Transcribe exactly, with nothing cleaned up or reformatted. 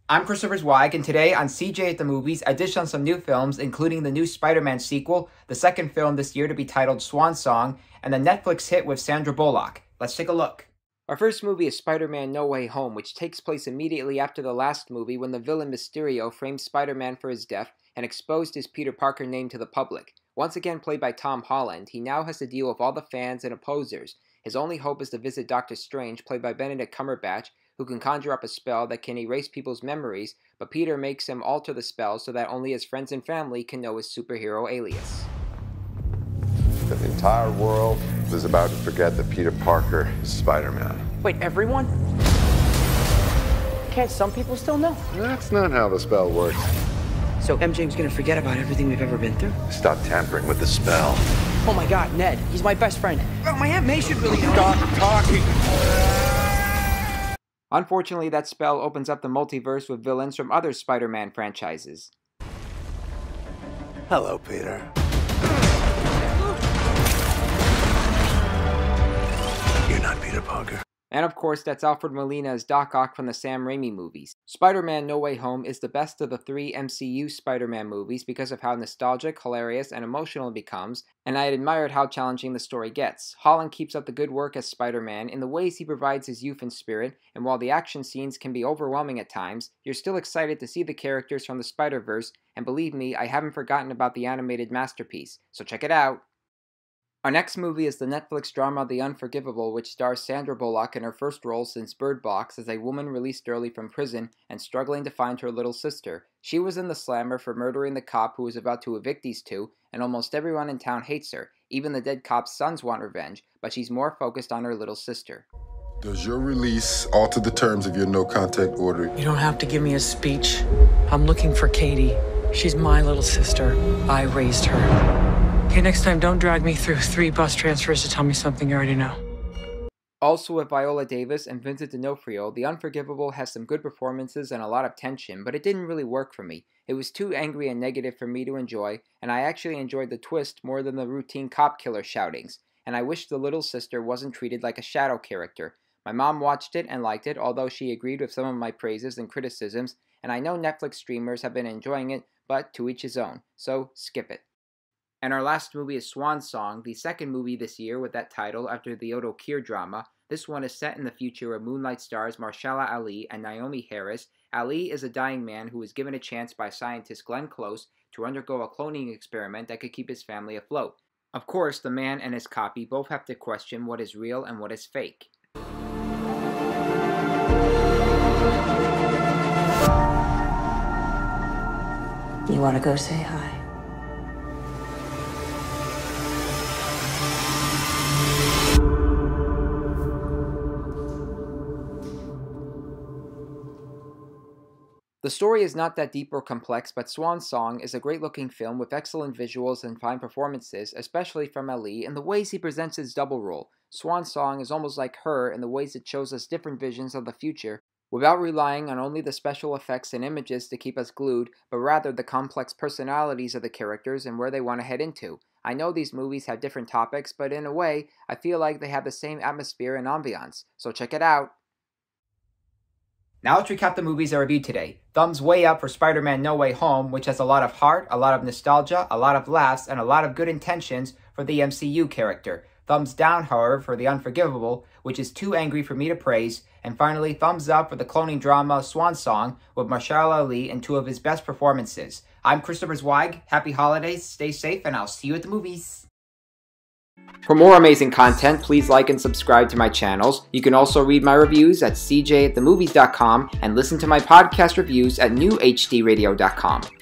I'm Christopher Zweig, and today on C J at the Movies, I dish on some new films, including the new Spider-Man sequel, the second film this year to be titled Swan Song, and the Netflix hit with Sandra Bullock. Let's take a look. Our first movie is Spider-Man No Way Home, which takes place immediately after the last movie when the villain Mysterio framed Spider-Man for his death and exposed his Peter Parker name to the public. Once again played by Tom Holland, he now has to deal with all the fans and opposers. His only hope is to visit Doctor Strange, played by Benedict Cumberbatch, who can conjure up a spell that can erase people's memories, but Peter makes him alter the spell so that only his friends and family can know his superhero alias. The entire world is about to forget that Peter Parker is Spider-Man. Wait, everyone? Can't some people still know? That's not how the spell works. So M J's gonna forget about everything we've ever been through? Stop tampering with the spell. Oh my god, Ned, he's my best friend. Oh, my Aunt May should really know. Stop talking! Unfortunately, that spell opens up the multiverse with villains from other Spider-Man franchises. Hello, Peter. You're not Peter Parker. And of course, that's Alfred Molina as Doc Ock from the Sam Raimi movies. Spider-Man No Way Home is the best of the three M C U Spider-Man movies because of how nostalgic, hilarious, and emotional it becomes, and I had admired how challenging the story gets. Holland keeps up the good work as Spider-Man in the ways he provides his youth and spirit, and while the action scenes can be overwhelming at times, you're still excited to see the characters from the Spider-Verse, and believe me, I haven't forgotten about the animated masterpiece, so check it out! Our next movie is the Netflix drama The Unforgivable, which stars Sandra Bullock in her first role since Bird Box as a woman released early from prison and struggling to find her little sister. She was in the slammer for murdering the cop who was about to evict these two, and almost everyone in town hates her. Even the dead cop's sons want revenge, but she's more focused on her little sister. Does your release alter the terms of your no-contact order? You don't have to give me a speech. I'm looking for Katie. She's my little sister. I raised her. Okay, next time, don't drag me through three bus transfers to tell me something you already know. Also with Viola Davis and Vincent D'Onofrio, The Unforgivable has some good performances and a lot of tension, but it didn't really work for me. It was too angry and negative for me to enjoy, and I actually enjoyed the twist more than the routine cop killer shoutings, and I wish the little sister wasn't treated like a shadow character. My mom watched it and liked it, although she agreed with some of my praises and criticisms, and I know Netflix streamers have been enjoying it, but to each his own, so skip it. And our last movie is Swan Song, the second movie this year with that title after the Odo Kier drama. This one is set in the future where Moonlight stars Mahershala Ali and Naomi Harris. Ali is a dying man who was given a chance by scientist Glenn Close to undergo a cloning experiment that could keep his family afloat. Of course, the man and his copy both have to question what is real and what is fake. You want to go say hi? The story is not that deep or complex, but Swan Song is a great-looking film with excellent visuals and fine performances, especially from Ali, and the ways he presents his double role. Swan Song is almost like Her in the ways it shows us different visions of the future, without relying on only the special effects and images to keep us glued, but rather the complex personalities of the characters and where they want to head into. I know these movies have different topics, but in a way, I feel like they have the same atmosphere and ambiance, so check it out! Now let's recap the movies I reviewed today. Thumbs way up for Spider-Man No Way Home, which has a lot of heart, a lot of nostalgia, a lot of laughs, and a lot of good intentions for the M C U character. Thumbs down, however, for The Unforgivable, which is too angry for me to praise. And finally, thumbs up for the cloning drama Swan Song with Mahershala Ali in two of his best performances. I'm Christopher Zweig. Happy holidays, stay safe, and I'll see you at the movies. For more amazing content, please like and subscribe to my channels. You can also read my reviews at c j at the movies dot com and listen to my podcast reviews at new h d radio dot com.